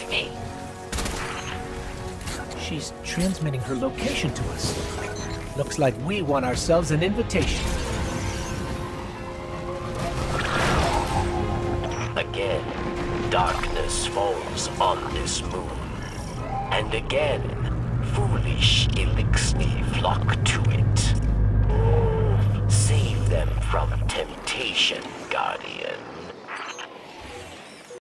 me. She's transmitting her location to us. Looks like we won ourselves an invitation. Again, darkness falls on this moon. And again, foolish Elixni flock to it. Save them from temptation, Guardian.